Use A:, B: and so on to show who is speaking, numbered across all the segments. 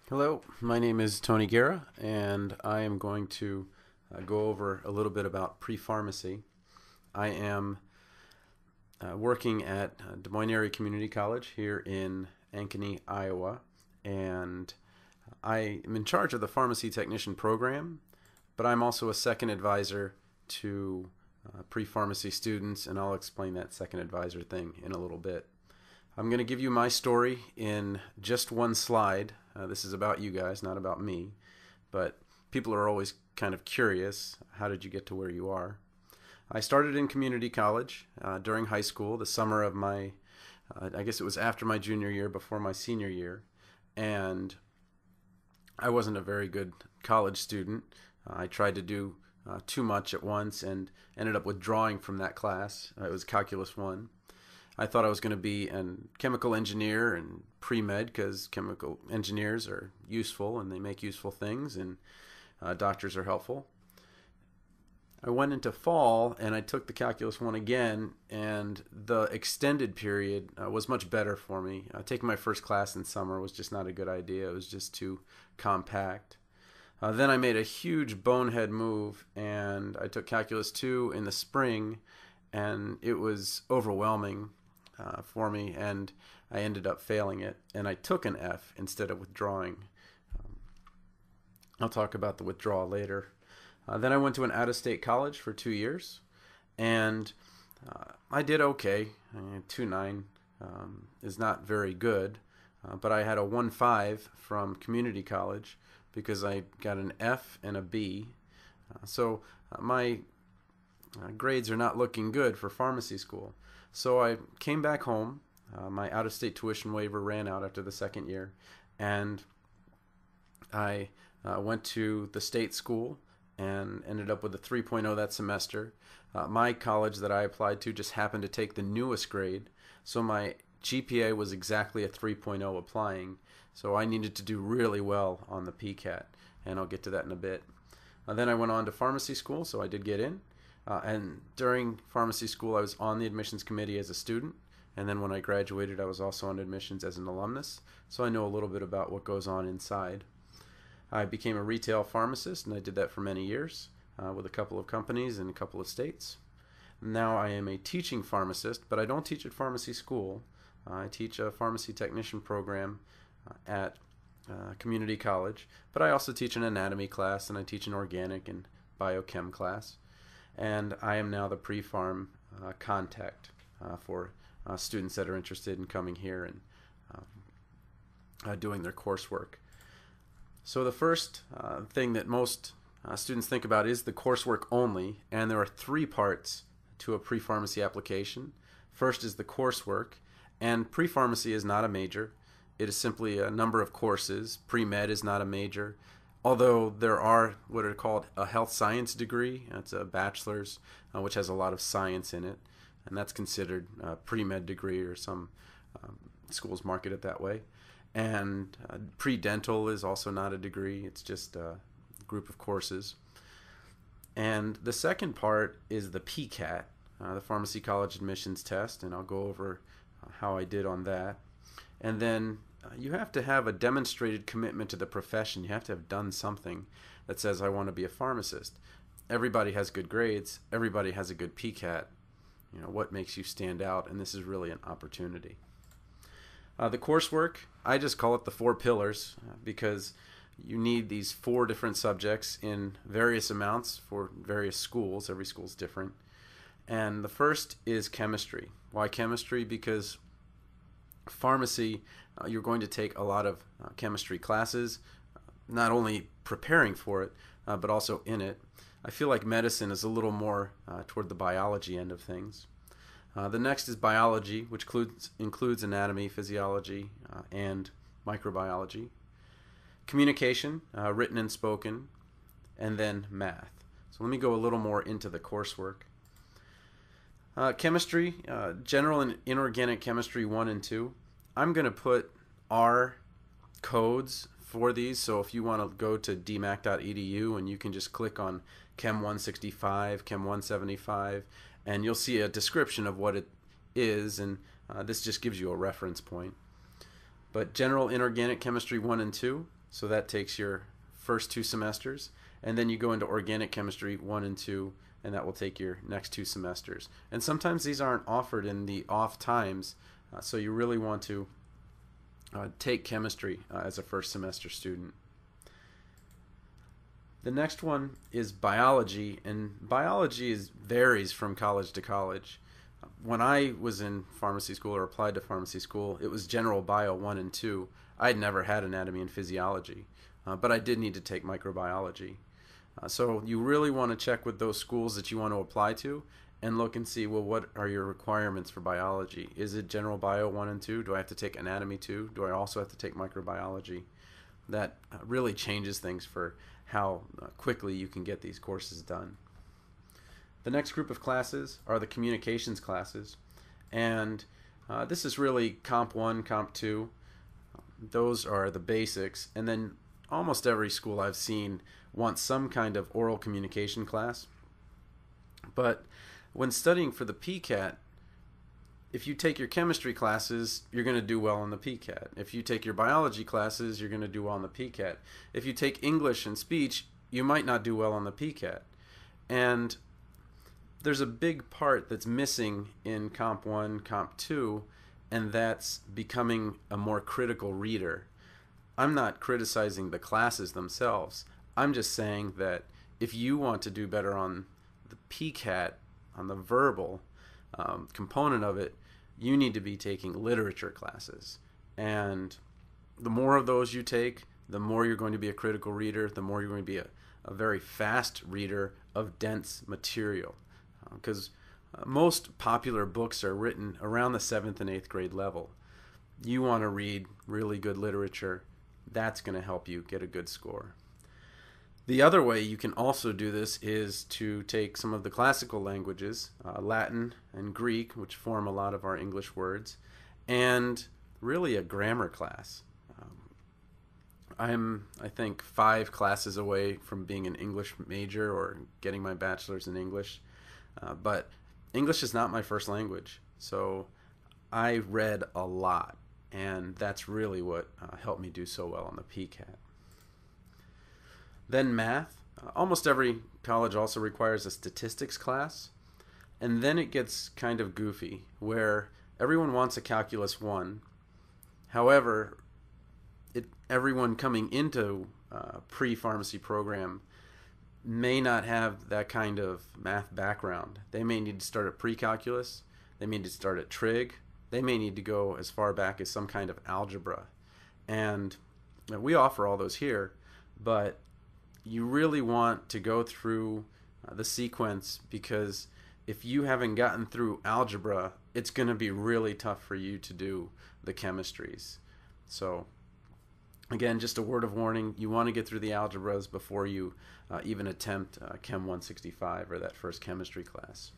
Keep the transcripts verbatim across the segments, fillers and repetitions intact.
A: Hello, my name is Tony Guerra, and I am going to uh, go over a little bit about pre-pharmacy. I am uh, working at uh, Des Moines Area Community College here in Ankeny, Iowa, and I am in charge of the pharmacy technician program, but I'm also a second advisor to uh, pre-pharmacy students, and I'll explain that second advisor thing in a little bit. I'm going to give you my story in just one slide. Uh, this is about you guys, not about me, but people are always kind of curious, how did you get to where you are? I started in community college uh, during high school, the summer of my, uh, I guess it was after my junior year, before my senior year, and I wasn't a very good college student. Uh, I tried to do uh, too much at once and ended up withdrawing from that class. Uh, it was Calculus one. I thought I was going to be a chemical engineer and pre-med because chemical engineers are useful and they make useful things, and uh, doctors are helpful. I went into fall and I took the Calculus one again, and the extended period uh, was much better for me. Uh, taking my first class in summer was just not a good idea. It was just too compact. Uh, then I made a huge bonehead move and I took Calculus two in the spring, and it was overwhelming Uh, for me, and I ended up failing it, and I took an F instead of withdrawing. Um, I'll talk about the withdrawal later. Uh, then I went to an out-of-state college for two years, and uh, I did okay. I mean, two point nine um, is not very good, uh, but I had a one point five from community college because I got an F and a B. Uh, so uh, my uh, grades are not looking good for pharmacy school. So I came back home. Uh, my out-of-state tuition waiver ran out after the second year, and I uh, went to the state school and ended up with a three point oh that semester. Uh, my college that I applied to just happened to take the newest grade, so my G P A was exactly a three point oh applying, so I needed to do really well on the P CAT, and I'll get to that in a bit. Uh, then I went on to pharmacy school, so I did get in. Uh, and during pharmacy school, I was on the admissions committee as a student, and then when I graduated, I was also on admissions as an alumnus, so I know a little bit about what goes on inside. I became a retail pharmacist, and I did that for many years uh, with a couple of companies in a couple of states. Now I am a teaching pharmacist, but I don't teach at pharmacy school. Uh, I teach a pharmacy technician program uh, at uh, community college, but I also teach an anatomy class, and I teach an organic and biochem class. And I am now the pre-pharm uh, contact uh, for uh, students that are interested in coming here and um, uh, doing their coursework. So the first uh, thing that most uh, students think about is the coursework only, and there are three parts to a pre-pharmacy application. First is the coursework, and pre-pharmacy is not a major. It is simply a number of courses. Pre-med is not a major, although there are what are called a health science degree. It's a bachelor's, uh, which has a lot of science in it, and that's considered a pre-med degree, or some um, schools market it that way. And uh, pre-dental is also not a degree. It's just a group of courses. And the second part is the P CAT, uh, the Pharmacy College Admissions Test, and I'll go over uh, how I did on that. And then Uh, you have to have a demonstrated commitment to the profession. You have to have done something that says, I want to be a pharmacist. Everybody has good grades. Everybody has a good P CAT. You know, what makes you stand out? And this is really an opportunity. Uh, the coursework, I just call it the four pillars uh, because you need these four different subjects in various amounts for various schools. Every school's different. And the first is chemistry. Why chemistry? Because pharmacy, uh, you're going to take a lot of uh, chemistry classes, not only preparing for it, uh, but also in it. I feel like medicine is a little more uh, toward the biology end of things. Uh, the next is biology, which includes, includes anatomy, physiology, uh, and microbiology. Communication, uh, written and spoken, and then math. So let me go a little more into the coursework. Uh, chemistry, uh, general and inorganic chemistry one and two. I'm going to put R codes for these, so if you want to go to d mac dot e d u and you can just click on Chem one sixty-five, Chem one seventy-five, and you'll see a description of what it is, and uh, this just gives you a reference point. But general inorganic chemistry one and two, So that takes your first two semesters, and then you go into organic chemistry one and two, and that will take your next two semesters. And sometimes these aren't offered in the off times, uh, so you really want to uh, take chemistry uh, as a first semester student. The next one is biology, and biology is, varies from college to college. When I was in pharmacy school or applied to pharmacy school, it was general bio one and two. I had never had anatomy and physiology, uh, but I did need to take microbiology. Uh, so you really want to check with those schools that you want to apply to and look and see, well, what are your requirements for biology? Is it general bio one and two? Do I have to take anatomy two? Do I also have to take microbiology? That uh, really changes things for how uh, quickly you can get these courses done. The next group of classes are the communications classes, and uh, this is really Comp one, Comp two. Those are the basics, and then almost every school I've seen wants some kind of oral communication class. But when studying for the P CAT, if you take your chemistry classes, you're going to do well on the P CAT. If you take your biology classes, you're going to do well on the P CAT. If you take English and speech, you might not do well on the P CAT. And there's a big part that's missing in Comp one, Comp two, and that's becoming a more critical reader. I'm not criticizing the classes themselves. I'm just saying that if you want to do better on the P CAT, on the verbal um, component of it, you need to be taking literature classes. And the more of those you take, the more you're going to be a critical reader, the more you're going to be a, a very fast reader of dense material. Because uh, uh, most popular books are written around the seventh and eighth grade level. You want to read really good literature. That's going to help you get a good score. The other way you can also do this is to take some of the classical languages, uh, Latin and Greek, which form a lot of our English words, and really a grammar class. Um, I'm, I think, five classes away from being an English major or getting my bachelor's in English, uh, but English is not my first language, so I read a lot, and that's really what uh, helped me do so well on the P CAT. Then math. Uh, almost every college also requires a statistics class. And then it gets kind of goofy, where everyone wants a Calculus one. However, it, everyone coming into a pre-pharmacy program may not have that kind of math background. They may need to start at pre-calculus. They may need to start at trig. They may need to go as far back as some kind of algebra. And you know, we offer all those here, but you really want to go through uh, the sequence, because if you haven't gotten through algebra, it's going to be really tough for you to do the chemistries. So again, just a word of warning, you want to get through the algebras before you uh, even attempt uh, Chem one sixty-five or that first chemistry class.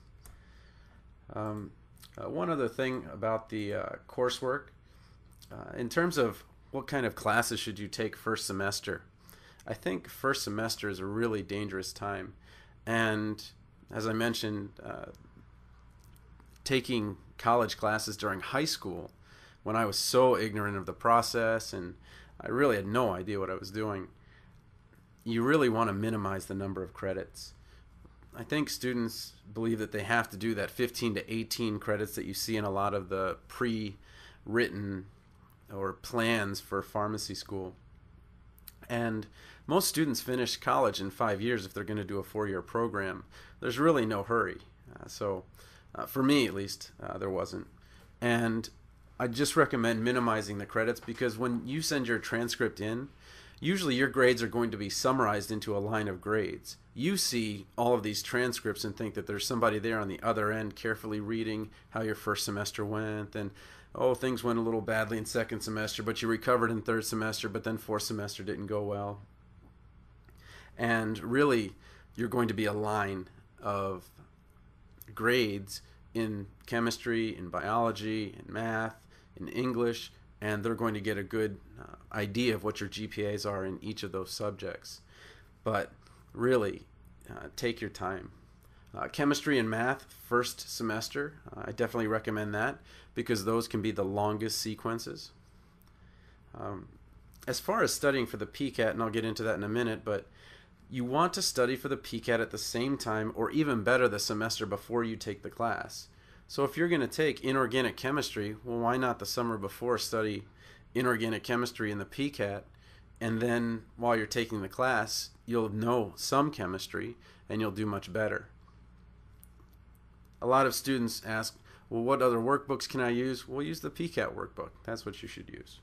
A: Um, uh, one other thing about the uh, coursework, uh, in terms of what kind of classes should you take first semester, I think first semester is a really dangerous time, and as I mentioned, uh, taking college classes during high school when I was so ignorant of the process and I really had no idea what I was doing, you really want to minimize the number of credits. I think students believe that they have to do that fifteen to eighteen credits that you see in a lot of the pre-written or plans for pharmacy school. And most students finish college in five years if they're going to do a four-year program. There's really no hurry. Uh, so uh, for me, at least, uh, there wasn't. And I just recommend minimizing the credits, because when you send your transcript in, usually your grades are going to be summarized into a line of grades. You see all of these transcripts and think that there's somebody there on the other end carefully reading how your first semester went, and oh, things went a little badly in second semester, but you recovered in third semester, but then fourth semester didn't go well. And really, you're going to be a line of grades in chemistry, in biology, in math, in English, and they're going to get a good uh, idea of what your G P As are in each of those subjects. But really, uh, take your time. Uh, chemistry and math, first semester, uh, I definitely recommend that, because those can be the longest sequences. Um, as far as studying for the P CAT, and I'll get into that in a minute, but you want to study for the P CAT at the same time, or even better, the semester before you take the class. So if you're going to take inorganic chemistry, well, why not the summer before study inorganic chemistry in the P CAT, and then while you're taking the class, you'll know some chemistry and you'll do much better. A lot of students ask, well, what other workbooks can I use? Well, use the P CAT workbook. That's what you should use.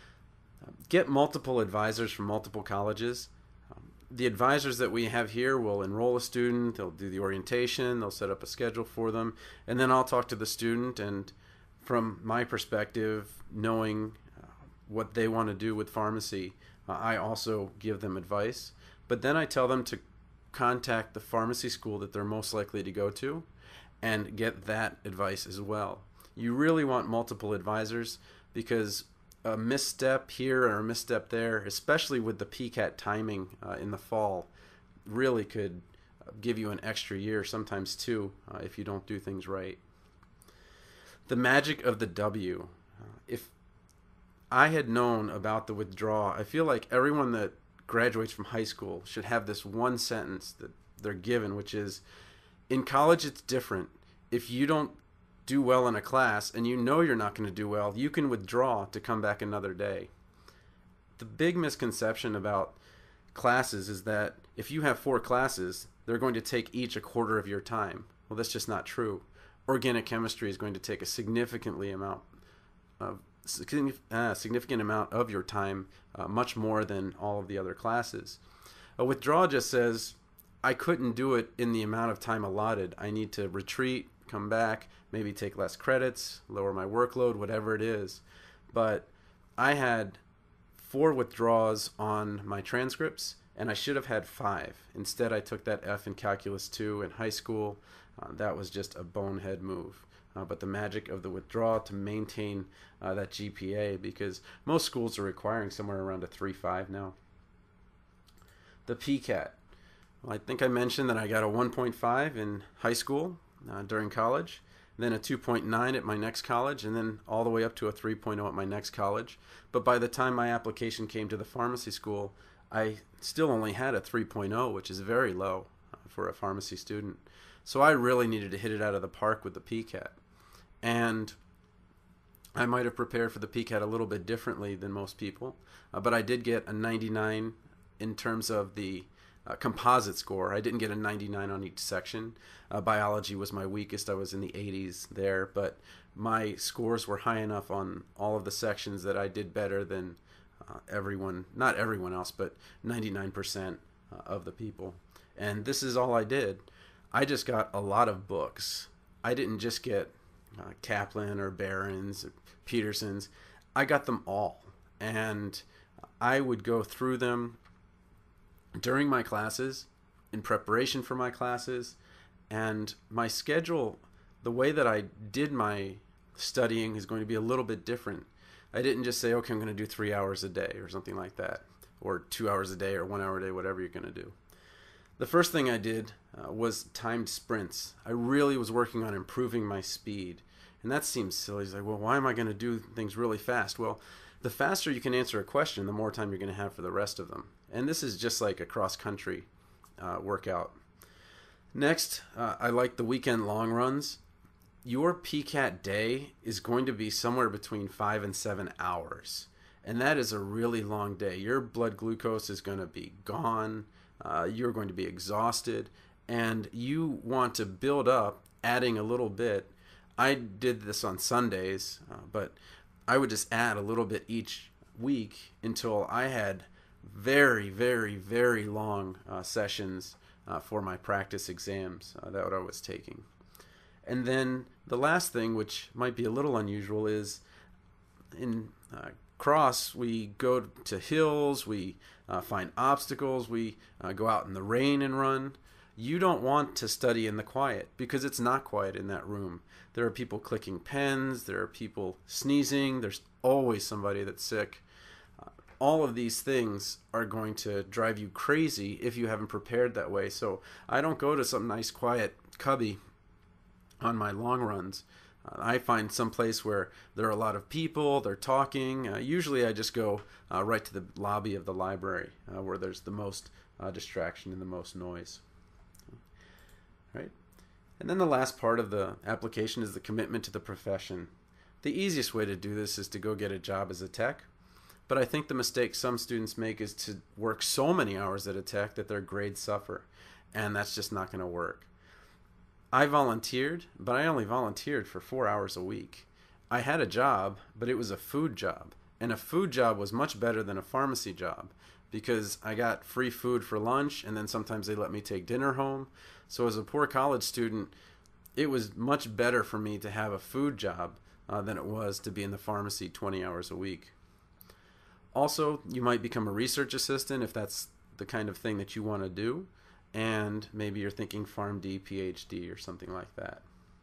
A: Get multiple advisors from multiple colleges. The advisors that we have here will enroll a student, they'll do the orientation, they'll set up a schedule for them, and then I'll talk to the student, and from my perspective, knowing uh, what they want to do with pharmacy, uh, I also give them advice. But then I tell them to contact the pharmacy school that they're most likely to go to and get that advice as well. You really want multiple advisors, because a misstep here or a misstep there, especially with the P CAT timing uh, in the fall, really could give you an extra year, sometimes two, uh, if you don't do things right. The magic of the W. Uh, if I had known about the withdrawal, I feel like everyone that graduates from high school should have this one sentence that they're given, which is, in college it's different. If you don't do well in a class and you know you're not going to do well, you can withdraw to come back another day. The big misconception about classes is that if you have four classes, they're going to take each a quarter of your time. Well, that's just not true. Organic chemistry is going to take a significantly amount of uh, significant amount of your time, uh, much more than all of the other classes. A withdrawal just says, I couldn't do it in the amount of time allotted. I need to retreat, come back, maybe take less credits, lower my workload, whatever it is. But I had four withdrawals on my transcripts, and I should have had five. Instead, I took that F in Calculus two in high school. Uh, that was just a bonehead move. Uh, but the magic of the withdrawal to maintain uh, that G P A, because most schools are requiring somewhere around a three point five now. The P CAT. Well, I think I mentioned that I got a one point five in high school uh, during college, then a two point nine at my next college, and then all the way up to a three point oh at my next college. But by the time my application came to the pharmacy school, I still only had a three point oh, which is very low uh, for a pharmacy student. So I really needed to hit it out of the park with the P CAT. And I might have prepared for the P CAT a little bit differently than most people, uh, but I did get a ninety-nine in terms of the uh, composite score. I didn't get a ninety-nine on each section. Uh, biology was my weakest. I was in the eighties there, but my scores were high enough on all of the sections that I did better than uh, everyone, not everyone else, but ninety-nine percent uh, of the people. And this is all I did. I just got a lot of books. I didn't just get uh, Kaplan or Barron's or Peterson's. I got them all. And I would go through them during my classes, in preparation for my classes, and my schedule, the way that I did my studying is going to be a little bit different. I didn't just say, okay, I'm going to do three hours a day or something like that, or two hours a day or one hour a day, whatever you're going to do. The first thing I did uh, was timed sprints. I really was working on improving my speed. And that seems silly. It's like, well, why am I going to do things really fast? Well, the faster you can answer a question, the more time you're going to have for the rest of them. And this is just like a cross-country uh, workout. Next, uh, I like the weekend long runs. Your P CAT day is going to be somewhere between five and seven hours. And that is a really long day. Your blood glucose is going to be gone. Uh, you're going to be exhausted. And you want to build up, adding a little bit. I did this on Sundays, uh, but I would just add a little bit each week until I had very, very, very long uh, sessions uh, for my practice exams uh, that I was taking. And then the last thing, which might be a little unusual, is in uh, cross, we go to hills, we uh, find obstacles, we uh, go out in the rain and run. You don't want to study in the quiet, because it's not quiet in that room. There are people clicking pens, there are people sneezing, there's always somebody that's sick. Uh, all of these things are going to drive you crazy if you haven't prepared that way. So I don't go to some nice quiet cubby on my long runs. Uh, I find some place where there are a lot of people, they're talking. Uh, usually I just go uh, right to the lobby of the library uh, where there's the most uh, distraction and the most noise. Right? And then the last part of the application is the commitment to the profession. The easiest way to do this is to go get a job as a tech, but I think the mistake some students make is to work so many hours at a tech that their grades suffer, and that's just not going to work. I volunteered, but I only volunteered for four hours a week. I had a job, but it was a food job, and a food job was much better than a pharmacy job because I got free food for lunch, and then sometimes they let me take dinner home. So as a poor college student, it was much better for me to have a food job uh, than it was to be in the pharmacy twenty hours a week. Also, you might become a research assistant if that's the kind of thing that you want to do, and maybe you're thinking Pharm.D, P H D, or something like that.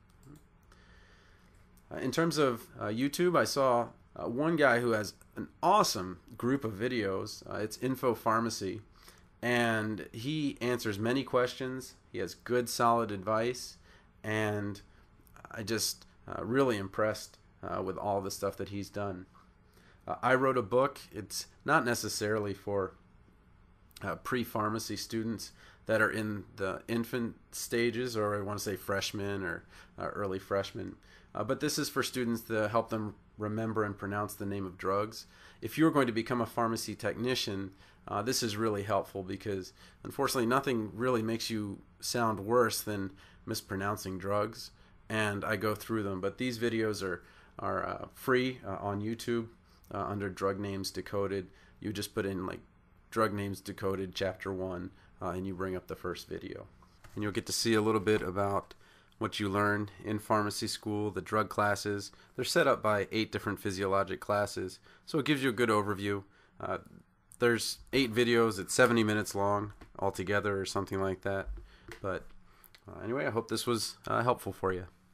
A: Uh, in terms of uh, YouTube, I saw uh, one guy who has an awesome group of videos. Uh, it's Info Pharmacy, and he answers many questions. He has good, solid advice, and I just uh, really impressed uh, with all the stuff that he's done. Uh, I wrote a book. It's not necessarily for uh, pre-pharmacy students that are in the infant stages, or I want to say freshmen or uh, early freshmen. Uh, but this is for students to help them remember and pronounce the name of drugs. If you're going to become a pharmacy technician, uh, this is really helpful because unfortunately nothing really makes you sound worse than mispronouncing drugs, and I go through them. But these videos are, are uh, free uh, on YouTube uh, under Drug Names Decoded. You just put in like Drug Names Decoded Chapter one uh, and you bring up the first video. And you'll get to see a little bit about what you learn in pharmacy school, the drug classes. They're set up by eight different physiologic classes, so it gives you a good overview. Uh, there's eight videos, it's seventy minutes long altogether or something like that. But uh, anyway, I hope this was uh, helpful for you.